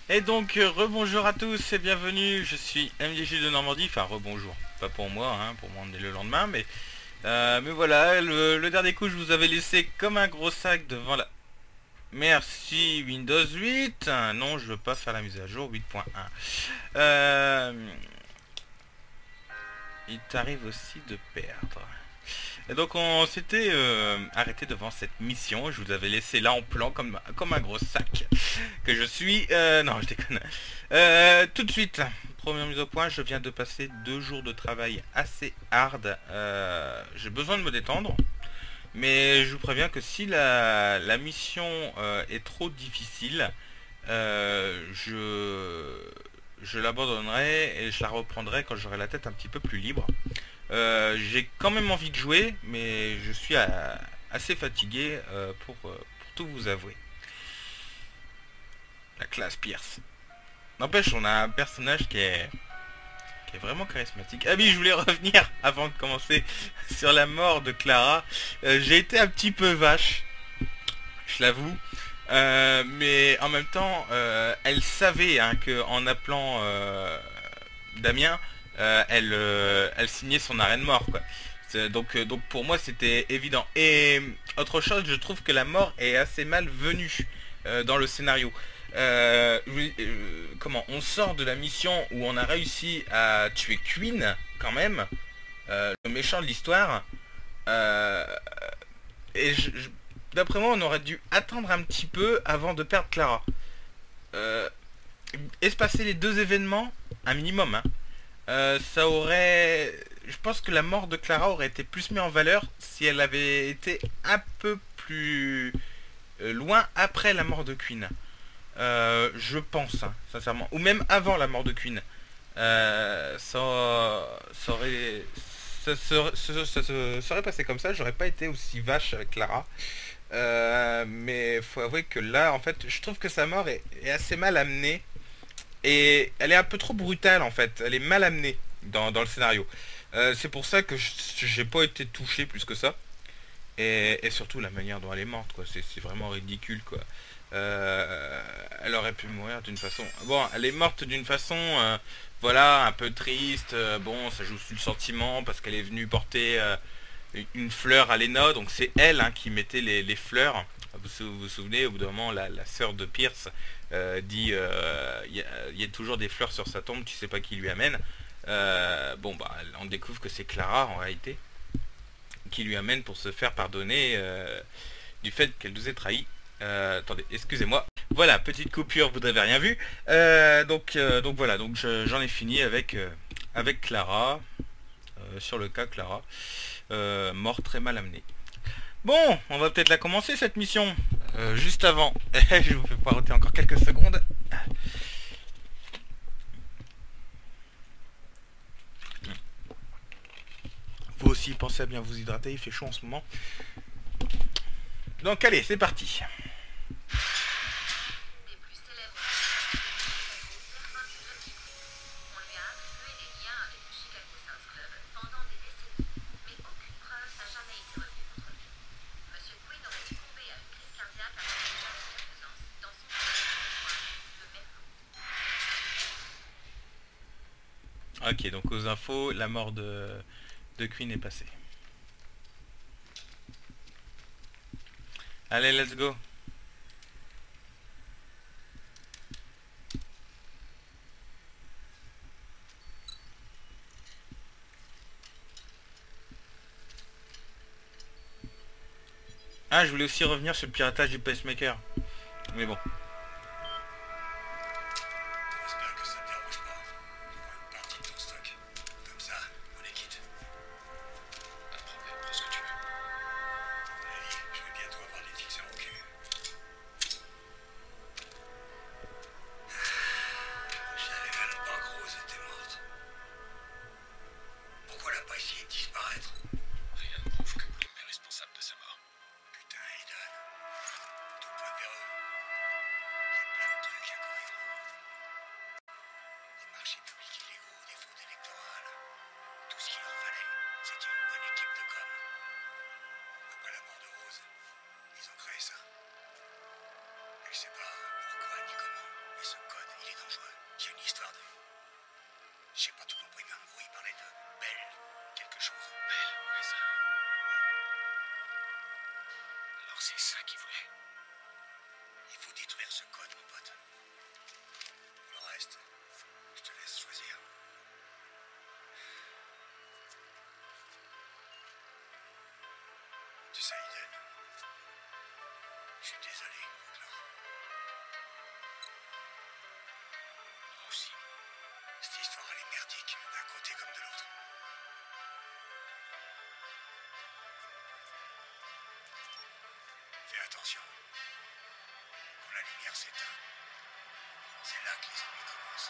Et donc, rebonjour à tous et bienvenue, je suis MDJ de Normandie, enfin rebonjour, pas pour moi, hein, pour moi on est le lendemain, mais voilà, le dernier coup je vous avais laissé comme un gros sac devant la... Merci Windows 8, non je veux pas faire la mise à jour 8.1. Il t'arrive aussi de perdre. Et donc on s'était arrêté devant cette mission, je vous avais laissé là en plan comme un gros sac que je suis. Non, je déconne. Tout de suite, première mise au point, je viens de passer 2 jours de travail assez hard. J'ai besoin de me détendre, mais je vous préviens que si la mission est trop difficile, je l'abandonnerai et je la reprendrai quand j'aurai la tête un petit peu plus libre. J'ai quand même envie de jouer, mais je suis assez fatigué pour tout vous avouer. La classe Pierce. N'empêche, on a un personnage qui est vraiment charismatique. Ah oui, je voulais revenir avant de commencer sur la mort de Clara. J'ai été un petit peu vache, je l'avoue. Mais en même temps, elle savait hein, que en appelant Damien, elle signait son arrêt de mort, quoi. Donc pour moi c'était évident. Et autre chose, je trouve que la mort est assez mal venue dans le scénario. Comment on sort de la mission où on a réussi à tuer Queen quand même, le méchant de l'histoire. euh, et d'après moi, on aurait dû attendre un petit peu avant de perdre Clara. Euh, Espacer les deux événements, un minimum, hein. Ça aurait... Je pense que la mort de Clara aurait été plus mise en valeur si elle avait été un peu plus loin après la mort de Queen. Je pense, hein, sincèrement. Ou même avant la mort de Queen. Ça aurait... Ça serait passé comme ça, j'aurais pas été aussi vache avec Clara. Mais faut avouer que là, en fait, je trouve que sa mort est assez mal amenée. Et elle est un peu trop brutale, en fait. Elle est mal amenée dans le scénario. C'est pour ça que j'ai pas été touché plus que ça. Et surtout la manière dont elle est morte, quoi. C'est vraiment ridicule, quoi. Elle aurait pu mourir d'une façon... Bon, elle est morte d'une façon... voilà, un peu triste. Bon, ça joue sur le sentiment parce qu'elle est venue porter une fleur à Lena. Donc c'est elle hein, qui mettait les fleurs. Vous souvenez, au bout d'un moment, la sœur de Pierce dit il y a toujours des fleurs sur sa tombe, tu sais pas qui lui amène. Bon, bah, on découvre que c'est Clara en réalité qui lui amène pour se faire pardonner du fait qu'elle nous ait trahis. Attendez, excusez-moi. Voilà, petite coupure, vous n'avez rien vu. Donc voilà, donc j'en ai fini avec Clara, sur le cas Clara, mort très mal amenée. Bon, on va peut-être la commencer cette mission. Juste avant, je vous fais poireauter encore quelques secondes. Faut aussi penser à bien vous hydrater, il fait chaud en ce moment. Donc allez, c'est parti. Ok, donc aux infos, la mort de Queen est passée. Allez, let's go. Ah, je voulais aussi revenir sur le piratage du pacemaker. Mais bon. J'espère que ça te dérange pas. Je prends une partie de ton stock. Comme ça, on est quitte. Pas de problème, prends ce que tu veux. Allez, je vais bientôt avoir les fixeurs au cul. Je savais même pas que Rose était morte. Pourquoi elle a pas essayé de disparaître? Rien ne prouve que Bloom est responsable de sa mort. Putain, Aidan. Tout point véreux. Il y a plein de trucs incohérents. Des marchés publics illégaux, des fraudes électorales. Tout ce qu'il leur fallait, c'était une bonne équipe de com. Après la mort de Rose, ils ont créé ça. Et je sais pas pourquoi ni comment, mais ce code, ça, Eden. Je suis désolé, Clara. Moi aussi. Cette histoire, elle est merdique, d'un côté comme de l'autre. Fais attention. Quand la lumière s'éteint, c'est là que les ennuis commencent.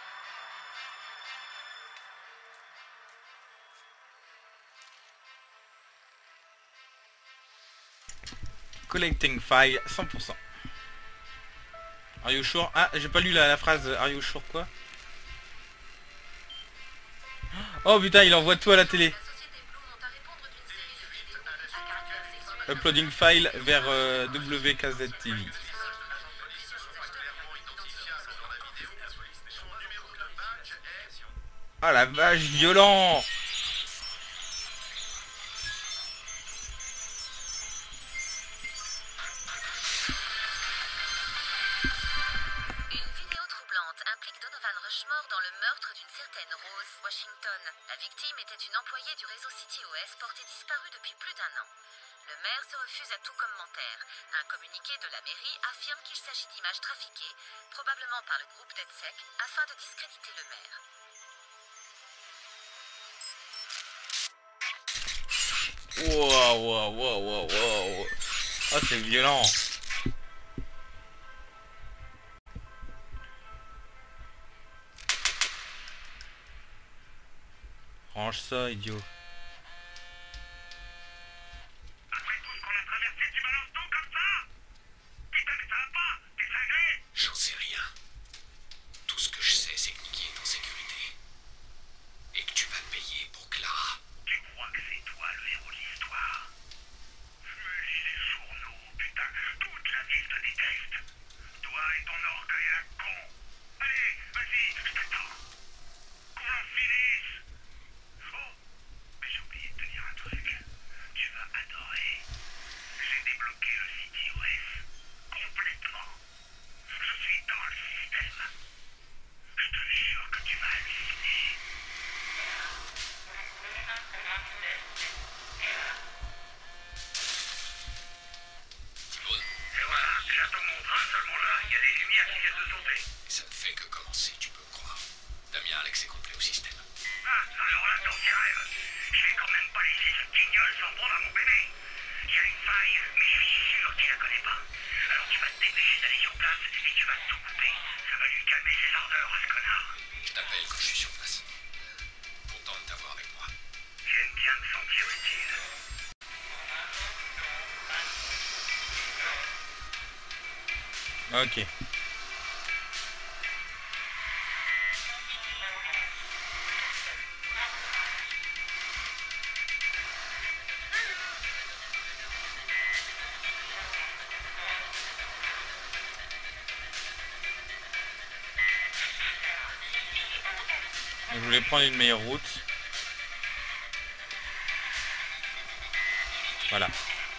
Collecting file 100%. Are you sure? Ah, j'ai pas lu la phrase Are you sure quoi? Oh putain, il envoie tout à la télé. Uploading file vers WKZ TV. Ah la vache, violent! Une vidéo troublante implique Donovan Rushmore dans le meurtre d'une certaine Rose Washington. La victime était une employée du réseau CityOS portée disparue depuis plus d'un an. Le maire se refuse à tout commentaire. Un communiqué de la mairie affirme qu'il s'agit d'images trafiquées, probablement par le groupe DedSec, afin de discréditer le maire. Wow, wow, wow, wow, wow. Oh, c'est violent. Range ça, idiot. Après tout ce qu'on a traversé, tu balances tout comme ça? Putain, mais ça va pas! T'es cinglé! J'en sais rien. Tout ce que je sais, c'est que Nicky est en sécurité. Et que tu vas payer pour Clara. Tu crois que c'est toi le héros de l'histoire? Je lis les journaux, putain. Toute la ville te déteste. Toi et ton orgueil à la con. Allez, vas-y, je t'attends. Qu'on en finisse. Oh, mais j'ai oublié de te dire un truc. Tu vas adorer. J'ai débloqué le CityOS. Complètement. Je suis dans le système. Je te jure que tu vas halluciner. Et voilà, j'attends mon train, seulement là, il y a des lumières qui viennent de sauter. Ça ne fait que commencer, tu peux me croire. Damien Alex est complet au système. Ah, alors là, dans tes rêves, je vais quand même pas laisser ce guignol s'en prendre à mon bébé. Il y a une faille, mais je suis sûr qu'il la connaît pas. Alors tu vas te dépêcher d'aller sur place et tu vas tout couper. Ça va lui calmer ses ardeurs à ce connard. Je t'appelle quand je suis sur place. Content de t'avoir avec moi. J'aime bien me sentir utile. Ok. Je voulais prendre une meilleure route. Voilà.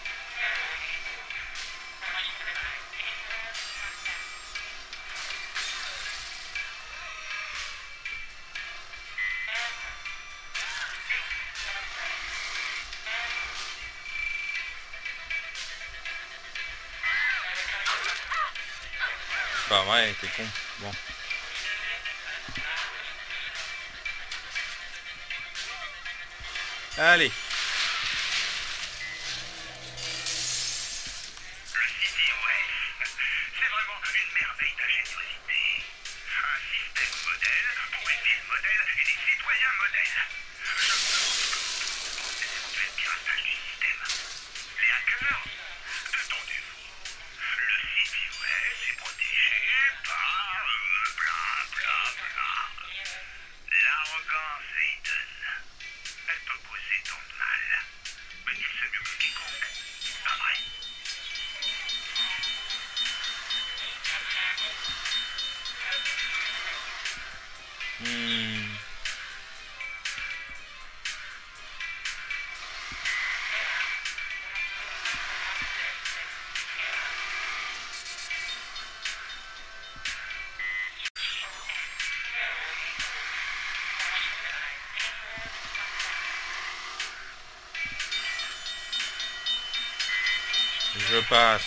Bah ouais, t'es con. Bon. Allez. Le CityOS, c'est vraiment une merveille d'ingéniosité. Un système modèle pour une ville modèle et des citoyens modèles. Je me demande comment des éventuels piratages du système. Les hackers, détendez-vous. Le CityOS est protégé par bla bla bla. L'arrogance Aiden. Elle peut causer tant de mal. Mais tu sais mieux que quiconque. Pas vrai? Hmm. Je passe.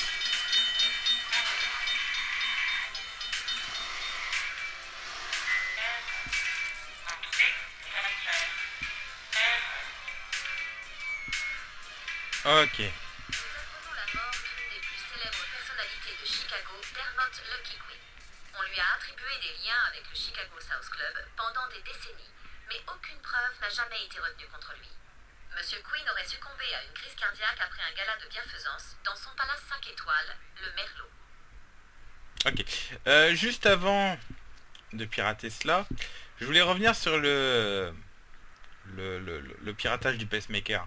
Ok. Nous apprenons la mort d'une des plus célèbres personnalités de Chicago, Dermot Lucky Queen. On lui a attribué des liens avec le Chicago South Club pendant des décennies, mais aucune preuve n'a jamais été retenue contre lui. Monsieur Queen aurait succombé à une crise cardiaque après un gala de bienfaisance dans son palace 5 étoiles, le Merlot. Ok. Juste avant de pirater cela, je voulais revenir sur le piratage du pacemaker.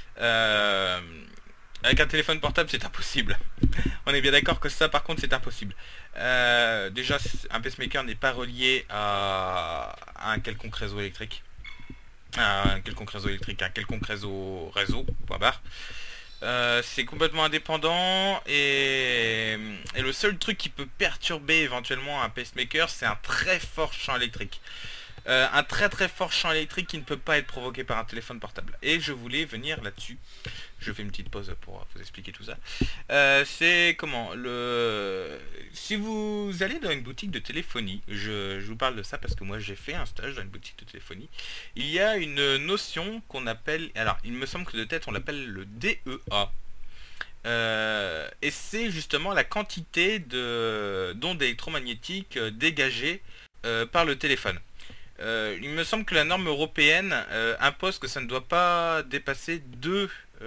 Avec un téléphone portable, c'est impossible. On est bien d'accord que ça, par contre, c'est impossible. Déjà, un pacemaker n'est pas relié à un quelconque réseau électrique. À un quelconque réseau électrique, un quelconque réseau, point barre. C'est complètement indépendant et le seul truc qui peut perturber éventuellement un pacemaker, c'est un très fort champ électrique. Un très très fort champ électrique qui ne peut pas être provoqué par un téléphone portable. Et je voulais venir là-dessus. Je fais une petite pause pour vous expliquer tout ça. C'est comment si vous allez dans une boutique de téléphonie, je vous parle de ça parce que moi j'ai fait un stage dans une boutique de téléphonie. Il y a une notion qu'on appelle, alors il me semble que de tête on l'appelle le DEA. Et c'est justement la quantité d'ondes électromagnétiques dégagées par le téléphone. Il me semble que la norme européenne impose que ça ne doit pas dépasser deux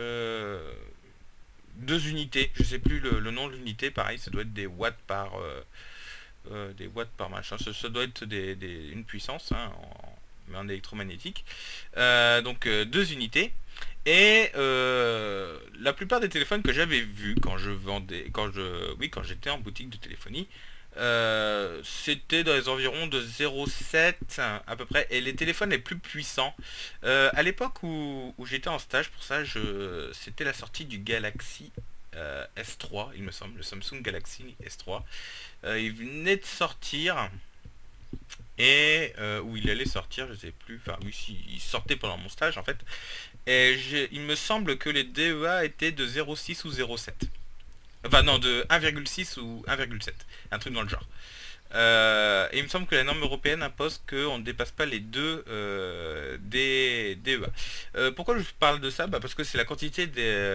unités. Je sais plus le nom de l'unité, pareil, ça doit être des watts par machin. Ça doit être une puissance, hein, en électromagnétique. Donc 2 unités. Et la plupart des téléphones que j'avais vus quand j'étais en boutique de téléphonie, c'était dans les environs de 0,7 à peu près, et les téléphones les plus puissants à l'époque où j'étais en stage pour ça, c'était la sortie du Galaxy S3, il me semble, le Samsung Galaxy S3. Il venait de sortir et où il allait sortir, je sais plus, enfin oui, il sortait pendant mon stage en fait, et il me semble que les DEA étaient de 0,6 ou 0,7. Enfin non, de 1,6 ou 1,7, un truc dans le genre. Et il me semble que la norme européenne impose qu'on ne dépasse pas les deux des DEA. Pourquoi je parle de ça? Parce que c'est la quantité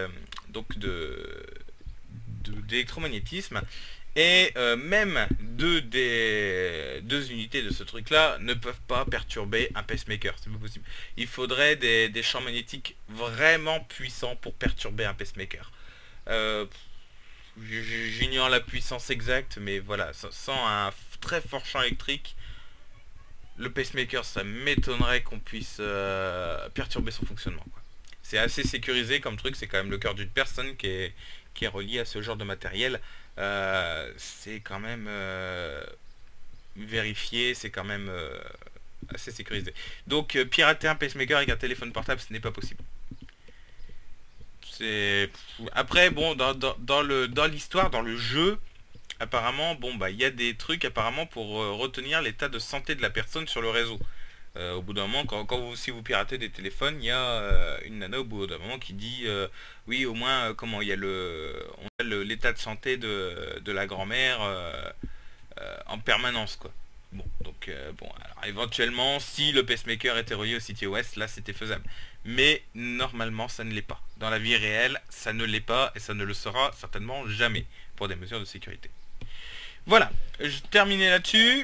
d'électromagnétisme. Et même deux unités de ce truc-là ne peuvent pas perturber un pacemaker. C'est pas possible. Il faudrait des champs magnétiques vraiment puissants pour perturber un pacemaker. J'ignore la puissance exacte, mais voilà, sans un très fort champ électrique, le pacemaker, ça m'étonnerait qu'on puisse perturber son fonctionnement, quoi. C'est assez sécurisé comme truc, c'est quand même le cœur d'une personne qui est relié à ce genre de matériel. C'est quand même vérifié, c'est quand même assez sécurisé. Donc pirater un pacemaker avec un téléphone portable, ce n'est pas possible. Après bon, dans l'histoire, dans le jeu, apparemment bon bah il y a des trucs apparemment pour retenir l'état de santé de la personne sur le réseau. Au bout d'un moment, si vous piratez des téléphones, il y a une nana au bout d'un moment qui dit oui, au moins comment il y a l'état de santé de la grand-mère en permanence, quoi. Bon, donc bon, alors éventuellement, si le pacemaker était relié au CTOS, là c'était faisable. Mais normalement, ça ne l'est pas. Dans la vie réelle, ça ne l'est pas et ça ne le sera certainement jamais pour des mesures de sécurité. Voilà, je terminais là-dessus.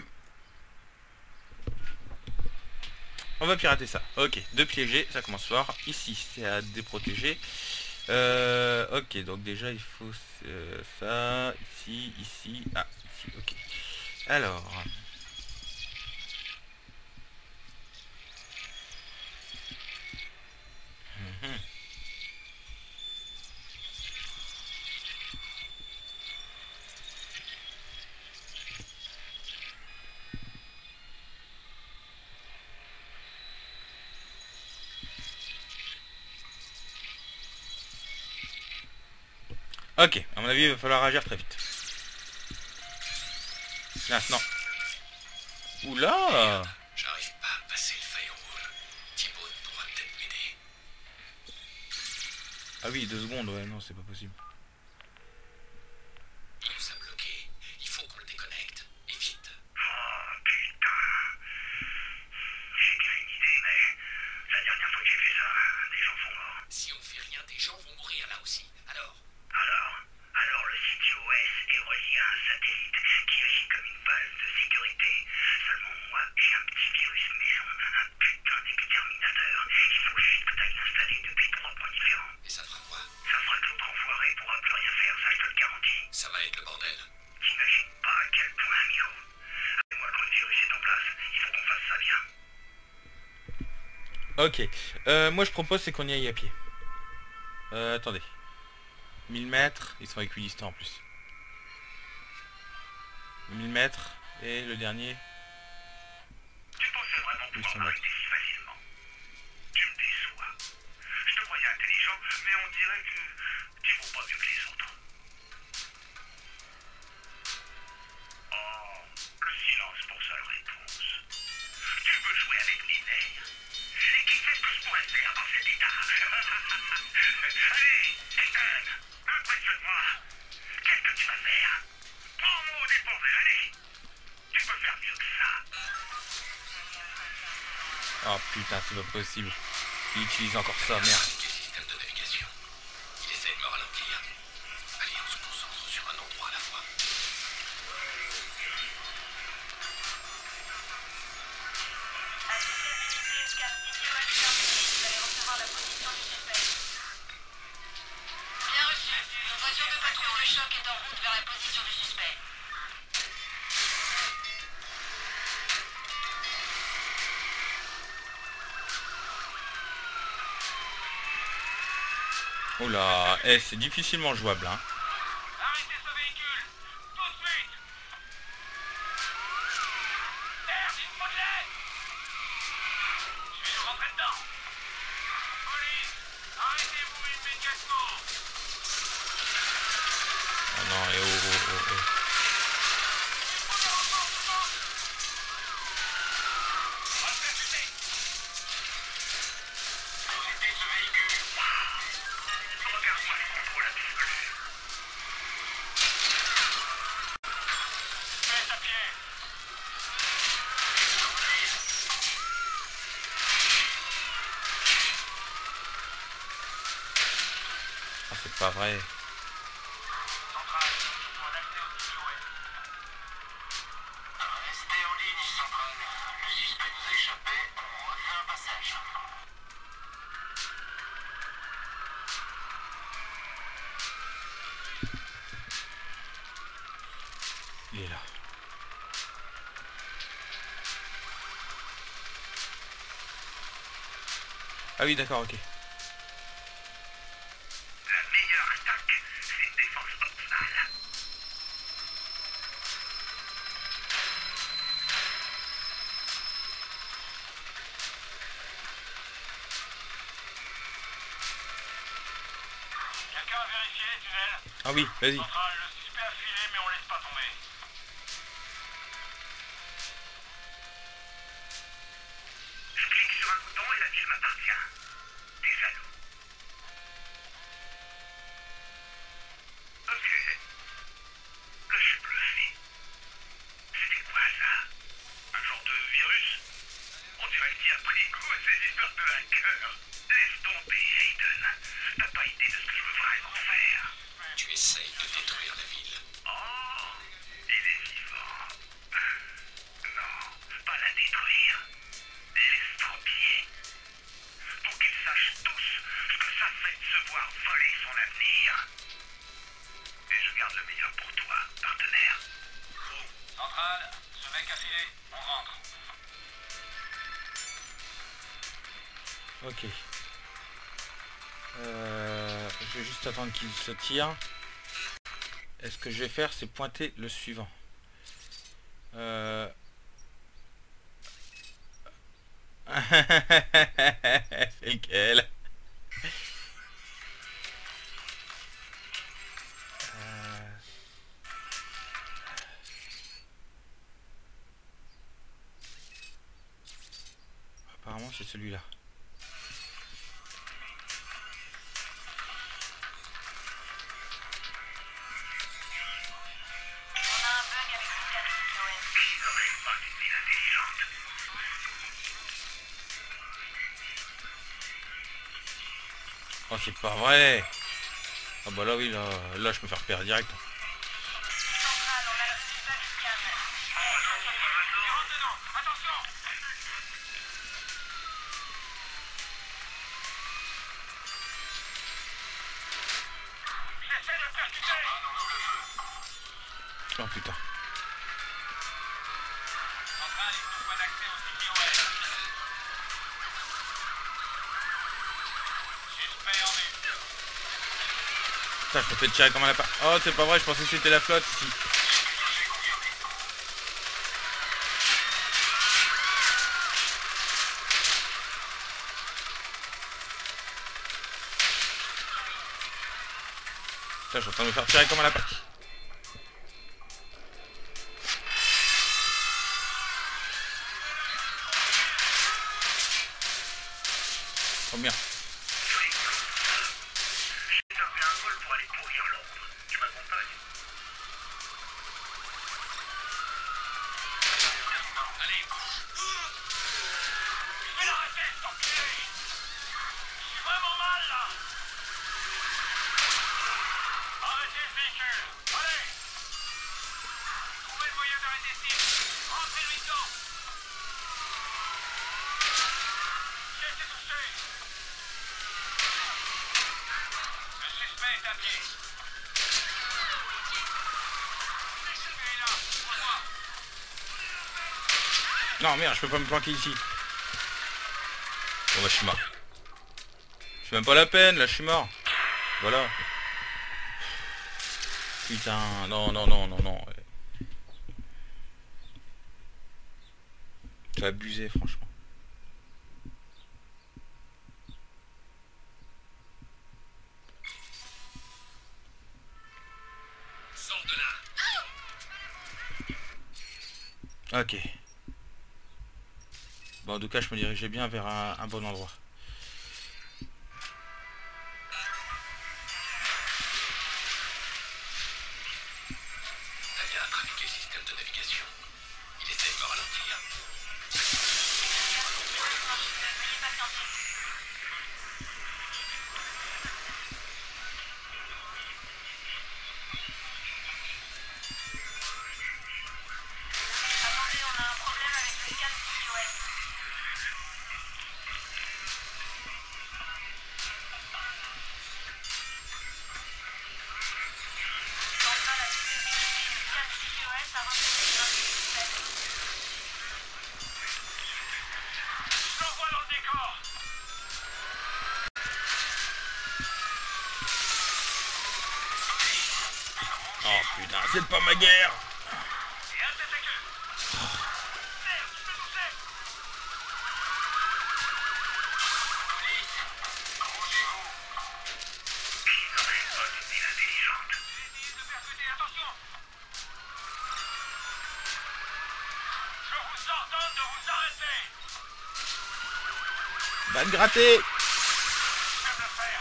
On va pirater ça. Ok, 2 piégés, ça commence fort. Ici, c'est à déprotéger. Ok, donc déjà il faut ça, ici, ici, ici, ok. Alors... Ok, à mon avis, il va falloir agir très vite. Maintenant. Oula! J'arrive pas à passer le firewall. Thibaut pourra peut-être m'aider. Ah oui, 2 secondes, ouais, non, c'est pas possible. Ok. Moi je propose c'est qu'on y aille à pied. Attendez. 1000 mètres, ils sont équidistants en plus. 1000 mètres, et le dernier, Tu pensais vraiment 800 pouvoir mètres. m'arrêter si facilement? Tu me déçois. Je te croyais intelligent, mais on dirait que tu vaux pas mieux que les autres. Oh, le silence pour seule réponse. Tu veux jouer avec mes nerfs? Et qui sait ce que je pourrais faire dans cet état? Allez, Ethan, impressionne-moi. Qu'est-ce que tu vas faire? Prends-moi au dépourvu, allez. Tu peux faire mieux que ça. Oh putain, c'est pas possible. Il utilise encore ça, merde. Quel système de navigation? Il essaie de me ralentir. Allez, on se concentre sur un endroit à la fois. Bien reçu. Une voiture de patrouille de choc est en route vers la position du suspect. Oh là, c'est difficilement jouable, hein. Arrêtez ce véhicule! Tout de suite! Merde, il faut de l'aide! Je vais nous rentrer dedans! Police! Arrêtez-vous immédiatement! Oh non, et oh. Repercuté! Arrêtez ce véhicule! Regarde-moi le contrôle absolu! Faites à pied! Ah, c'est pas vrai. Centrale, besoin d'accès au site ouest. Restez en ligne, centrale. Le suspect nous a échappé, on refait un passage. Il est là. Ah oui, d'accord, ok. La meilleure attaque, c'est une défense optimale. Quelqu'un a vérifié les tunnels? Ah oui, vas-y. Centrale, le suspect a filé, mais on laisse pas tomber. Je clique sur un bouton et la ville m'appartient. Des salauds. Ok. Là, je suis bluffé. C'était quoi ça? Un genre de virus? On dirait qu'il a pris goût à ces histoires de hackers. Laisse tomber, Hayden. T'as pas idée de ce que je veux vraiment faire. Tu essayes de détruire la ville. Oh, il est vivant. Non, pas la détruire. L'estropier. Pour qu'ils sachent tous ce que ça fait de se voir voler son avenir. Et je garde le meilleur pour toi, partenaire. Centrale, ce mec a filé, on rentre. Ok. Je vais juste attendre qu'il se tire. Et ce que je vais faire, c'est pointer le suivant. C'est lequel? Apparemment, c'est celui-là. On a un bug avec le casque TOS. Qui n'aurait pas une ville intelligente? Oh, c'est pas vrai. Ah bah là, oui, là je me fais repérer direct. Centrale, on a le résultat du scan. Rentre dedans, attention! J'essaie de percuter! Oh putain. Centrale, il faut point d'accès au site ouest. Putain, je me fais tirer comme un lapin. Oh, c'est pas vrai, je pensais que c'était la flotte ici. Putain, je suis en train de me faire tirer comme un lapin. Oh merde. J'ai réservé un vol pour aller courir Londres. Tu m'accompagnes? Allez, bouge. Mais arrêtez, cet enculé! Je suis vraiment mal, là! Arrêtez ce véhicule! Allez! Trouvez le moyen d'arrêter ce type! Rentrez-lui dedans! Laissez toucher! Le suspect est à pied! Lui est là! Pour moi! Non, merde, je peux pas me planquer ici. Bon bah, je suis mort. Je fais même pas la peine, là, je suis mort. Voilà. Putain, non, non, non, non, non. J'ai abusé, franchement. Sors de là. Ok. Bon, en tout cas, je me dirigeais bien vers un bon endroit. T'as bien trafiqué le système de navigation. Il essaie de me ralentir. Attendez, on a un problème avec le scan CTOS. Centrale à toutes les unités, le scan CTOS a repéré un système. Je l'envoie dans le décor! Oh putain, c'est pas ma guerre. Et un tentacule! Merde, je peux toucher! Arrangez-vous! Qui n'aurait pas une ville intelligente? Essayez de percuter, attention! Je vous ordonne de vous arrêter! Va te gratter. Je viens de le faire!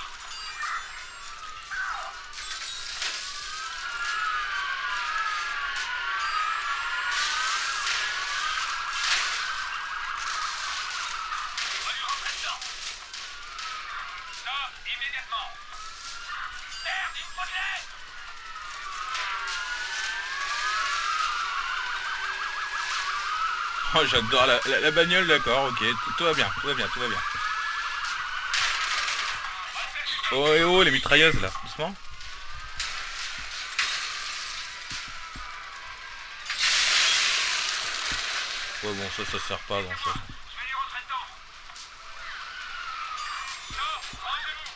On va lui rentrer dedans! Stop, immédiatement! Merde, il me faut de l'aide! Oh, j'adore la bagnole, d'accord, ok. Tout va bien, tout va bien, tout va bien. Oh, et oh, les mitrailleuses, là. Doucement. Ouais, bon, ça sert pas à grand chose. Je vais lui rentrer dedans! Stop, rendez-vous!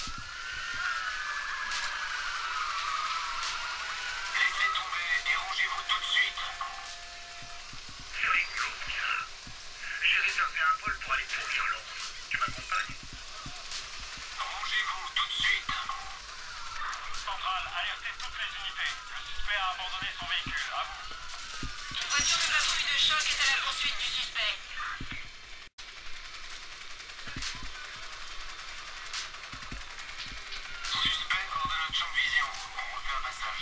Laissez tomber et rangez-vous tout de suite. C'est rigolo, ça. J'ai réservé un vol pour aller courir Londres. Tu m'accompagnes? Rangez-vous tout de suite. Centrale, alertez toutes les unités. Le suspect a abandonné son véhicule. À vous. Une voiture de patrouille de choc est à la poursuite du suspect. Suspect hors de notre champ de vision. On refait un passage.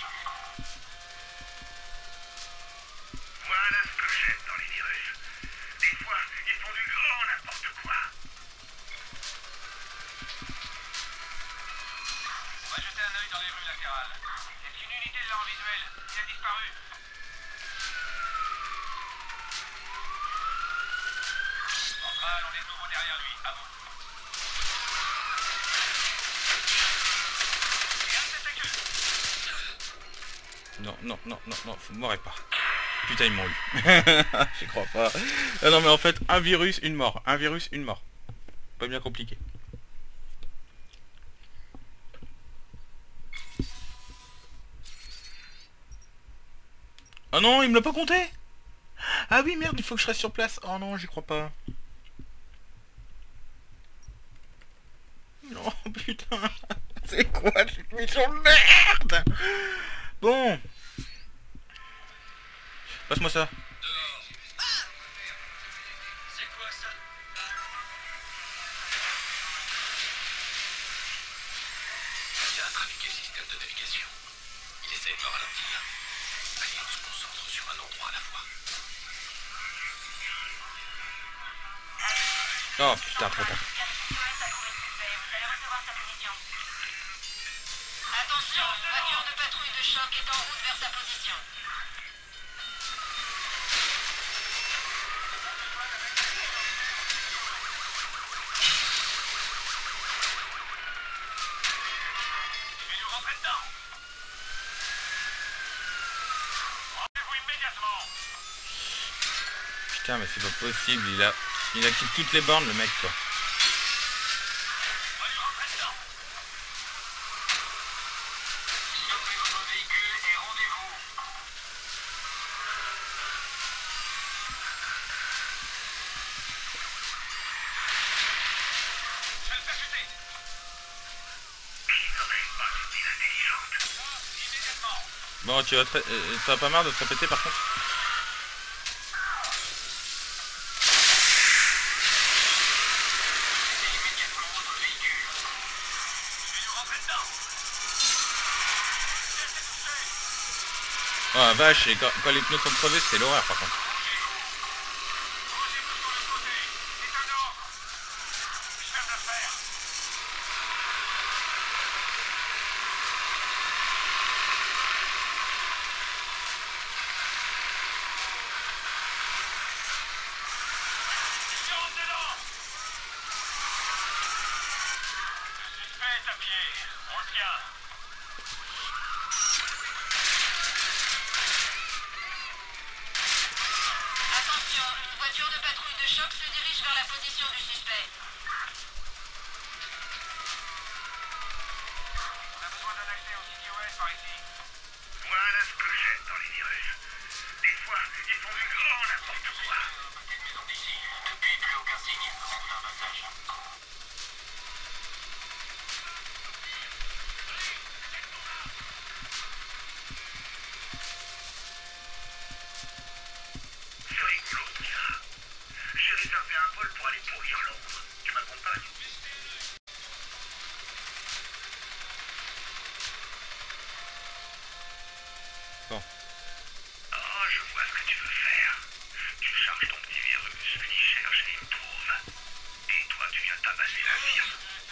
Voilà ce que j'aime dans les virus. Des fois, ils font du grand n'importe quoi. On va jeter un œil dans les rues latérales. Est-ce qu'une unité là en visuel? Il a disparu. Centrale, on est de nouveau derrière lui. À vous. Et un tentacule. Non, non, non, non, non, vous m'aurez pas. Putain, ils m'ont eu. Je crois pas. Ah non, mais en fait, un virus, une mort. Un virus, une mort. Pas bien compliqué. Oh non, il me l'a pas compté. Ah oui, merde, il faut que je reste sur place. Oh non, j'y crois pas. Non, putain. C'est quoi cette mission de merde? Bon. Passe-moi ça. C'est quoi ça? Il a trafiqué le système de navigation. Il essaie de me ralentir. Allez, on se concentre sur un endroit à la fois. Oh putain, trop tard. Attention, voiture de patrouille de choc est en route vers sa position. Je vais nous rentrer dedans. Rendez-vous immédiatement. Putain, mais c'est pas possible, il active toutes les bornes, le mec, quoi. On va nous rentrer dedans. Stoppez votre véhicule et rendez-vous. Je vais le faire chuter. Qui n'aurait pas été intelligente? Immédiatement. Bon, t'as pas marre de te répéter, par contre? Immédiatement votre véhicule. Je vais nous rentrer dedans. Laissez toucher. Oh la vache, et quand les pneus sont crevés, c'est l'horreur, par contre. Bougez tout sur le côté. C'est un ordre. Je viens de le faire. Je rentre dedans. Le suspect est à pied. On le tient. Attention, une voiture de patrouille de choc se dirige vers la position du suspect. On a besoin d'un accès au site OS par ici. Voilà ce que j'aime dans les virus. Des fois, ils font du grand n'importe quoi. Petite maison d'ici. Depuis, plus aucun signe. C'est un passage. C'est rigolo tout ça. J'ai réservé un vol pour aller pourrir Londres. Tu m'accompagnes? Bon. Oh, je vois ce que tu veux faire. Tu charges ton petit virus, il cherche et il me trouve. Et toi, tu viens tabasser la firme.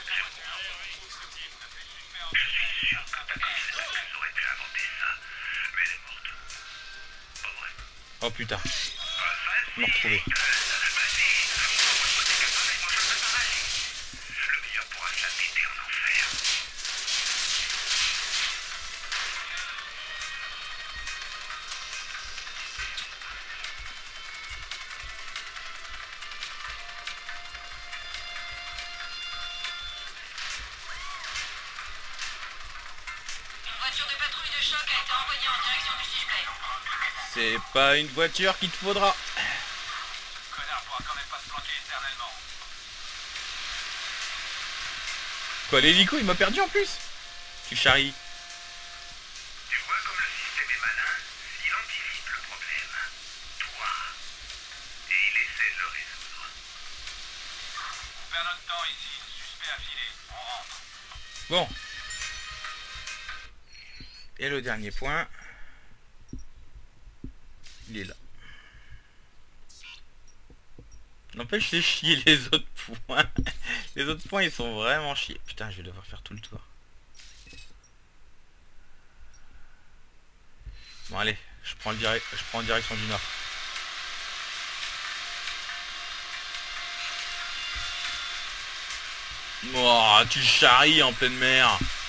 Je suis sûr que ta candidate aurait pu inventer ça. Mais elle est morte. Pas vrai. Oh putain, Vas-y, ils m'ont retrouvé. vas-y. Le meilleur pourra se la péter en enfer. Une voiture de patrouille de choc a été envoyée en direction du suspect. C'est pas une voiture qu'il te faudra. Connard pourra quand même pas se planquer éternellement. Quoi, l'hélico, il m'a perdu en plus? Tu charries. Tu vois comme le système est malin? Il anticipe le problème. Toi. Et il essaie de le résoudre. On perd notre temps ici. Suspect affilé. On rentre. Bon. Et le dernier point. Il est là. N'empêche, c'est chier les autres points. Les autres points, ils sont vraiment chiés. Putain, je vais devoir faire tout le tour. Bon, allez, je prends en direction du nord. Oh, tu charries en pleine mer.